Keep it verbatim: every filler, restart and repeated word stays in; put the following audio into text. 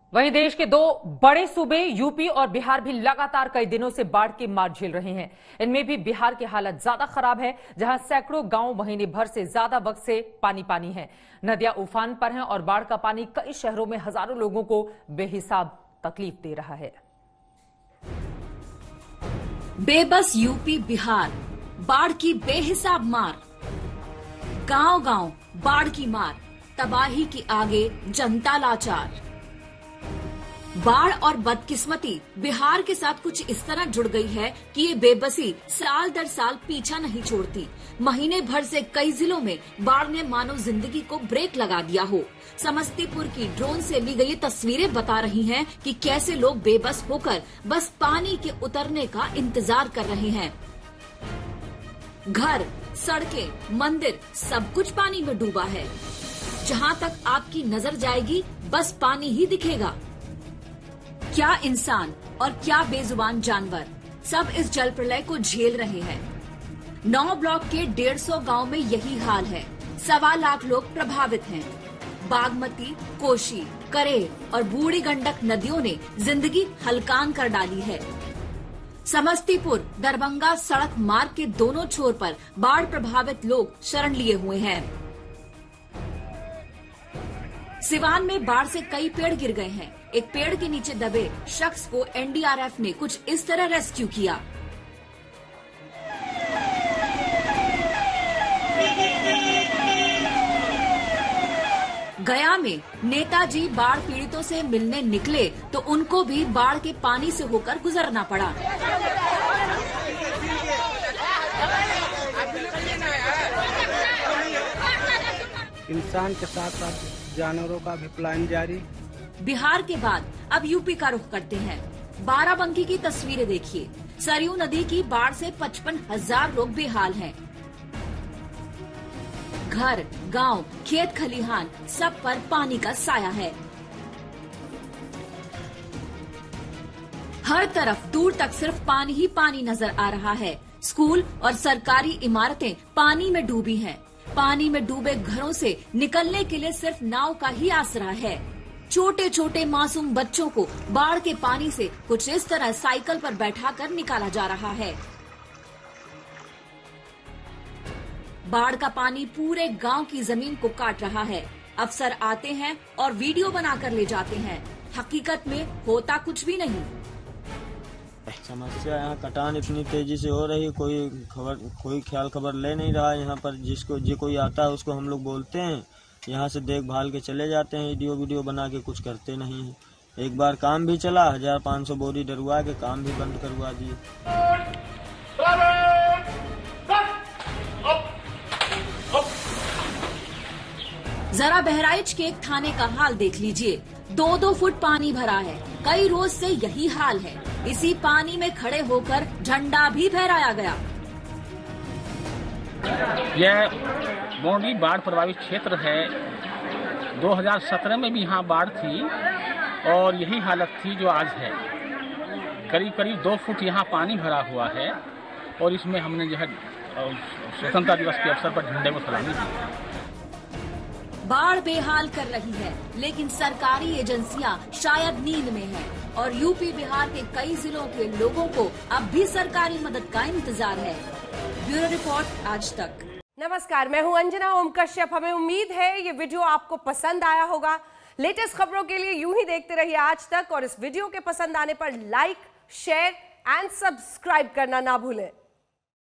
वहीं देश के दो बड़े सूबे यूपी और बिहार भी लगातार कई दिनों से बाढ़ की मार झेल रहे हैं। इनमें भी बिहार की हालत ज्यादा खराब है, जहां सैकड़ों गांव महीने भर से ज्यादा वक्त से पानी पानी है। नदियां उफान पर हैं और बाढ़ का पानी कई शहरों में हजारों लोगों को बेहिसाब तकलीफ दे रहा है। बेबस यूपी बिहार, बाढ़ की बेहिसाब मार। गांव गांव बाढ़ की मार, तबाही की आगे जनता लाचार। बाढ़ और बदकिस्मती बिहार के साथ कुछ इस तरह जुड़ गई है कि ये बेबसी साल दर साल पीछा नहीं छोड़ती। महीने भर से कई जिलों में बाढ़ ने मानो जिंदगी को ब्रेक लगा दिया हो। समस्तीपुर की ड्रोन से ली गई तस्वीरें बता रही हैं कि कैसे लोग बेबस होकर बस पानी के उतरने का इंतजार कर रहे हैं। घर, सड़कें, मंदिर सब कुछ पानी में डूबा है। जहां तक आपकी नजर जाएगी बस पानी ही दिखेगा। क्या इंसान और क्या बेजुबान जानवर, सब इस जल प्रलय को झेल रहे हैं। नौ ब्लॉक के डेढ़ सौ गाँव में यही हाल है। सवा लाख लोग प्रभावित हैं। बागमती, कोशी, करेह और बूढ़ी गंडक नदियों ने जिंदगी हलकान कर डाली है। समस्तीपुर दरभंगा सड़क मार्ग के दोनों छोर पर बाढ़ प्रभावित लोग शरण लिए हुए हैं। सिवान में बाढ़ से कई पेड़ गिर गए हैं। एक पेड़ के नीचे दबे शख्स को एन डी आर एफ ने कुछ इस तरह रेस्क्यू किया। गया में नेताजी बाढ़ पीड़ितों से मिलने निकले तो उनको भी बाढ़ के पानी से होकर गुजरना पड़ा। इंसान के साथ साथ जानवरों का भी प्लान जारी। बिहार के बाद अब यूपी का रुख करते हैं। बाराबंकी की तस्वीरें देखिए। सरयू नदी की बाढ़ से पचपन हजार लोग बेहाल हैं। घर, गांव, खेत खलिहान सब पर पानी का साया है। हर तरफ दूर तक सिर्फ पानी ही पानी नजर आ रहा है। स्कूल और सरकारी इमारतें पानी में डूबी हैं। पानी में डूबे घरों से निकलने के लिए सिर्फ नाव का ही आसरा है। छोटे छोटे मासूम बच्चों को बाढ़ के पानी से कुछ इस तरह साइकिल पर बैठाकर निकाला जा रहा है। बाढ़ का पानी पूरे गांव की जमीन को काट रहा है। अफसर आते हैं और वीडियो बनाकर ले जाते हैं। हकीकत में होता कुछ भी नहीं। समस्या यहाँ कटान इतनी तेजी से हो रही, कोई खबर कोई ख्याल खबर ले नहीं रहा। यहाँ पर जिसको जो कोई आता है उसको हम लोग बोलते हैं, यहाँ से देखभाल के चले जाते हैं। वीडियो वीडियो बना के कुछ करते नहीं हैं। एक बार काम भी चला, हजार पाँच सौ बोरी डरवा के काम भी बंद करवा दिए। जरा बहराइच के एक थाने का हाल देख लीजिए। दो दो फुट पानी भरा है। कई रोज से यही हाल है। इसी पानी में खड़े होकर झंडा भी फहराया गया। यह मोरनी बाढ़ प्रभावित क्षेत्र है। दो हज़ार सत्रह में भी यहाँ बाढ़ थी और यही हालत थी जो आज है। करीब करीब दो फुट यहाँ पानी भरा हुआ है और इसमें हमने जो है स्वतंत्रता दिवस के अवसर पर झंडे को सलामी दी। बाढ़ बेहाल कर रही है, लेकिन सरकारी एजेंसियां शायद नींद में हैं और यूपी बिहार के कई जिलों के लोगों को अब भी सरकारी मदद का इंतजार है। ब्यूरो रिपोर्ट आज तक। नमस्कार, मैं हूं अंजना ओम कश्यप। हमें उम्मीद है ये वीडियो आपको पसंद आया होगा। लेटेस्ट खबरों के लिए यूं ही देखते रहिए आज तक और इस वीडियो के पसंद आने पर लाइक, शेयर एंड सब्सक्राइब करना ना भूलें।